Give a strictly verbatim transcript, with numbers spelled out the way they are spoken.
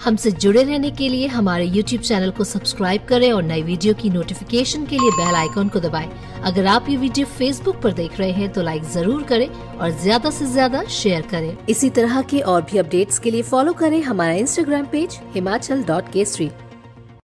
हमसे जुड़े रहने के लिए हमारे यूट्यूब चैनल को सब्सक्राइब करें और नई वीडियो की नोटिफिकेशन के लिए बेल आइकॉन को दबाएं। अगर आप ये वीडियो फेसबुक पर देख रहे हैं तो लाइक जरूर करें और ज्यादा से ज्यादा शेयर करें। इसी तरह के और भी अपडेट्स के लिए फॉलो करें हमारा इंस्टाग्राम पेज हिमाचल डॉट केसरी।